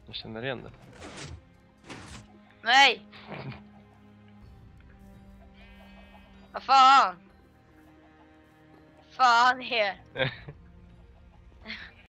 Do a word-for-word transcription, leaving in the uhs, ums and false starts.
Jag känner igen det. Nej! Vad fan? Fan är...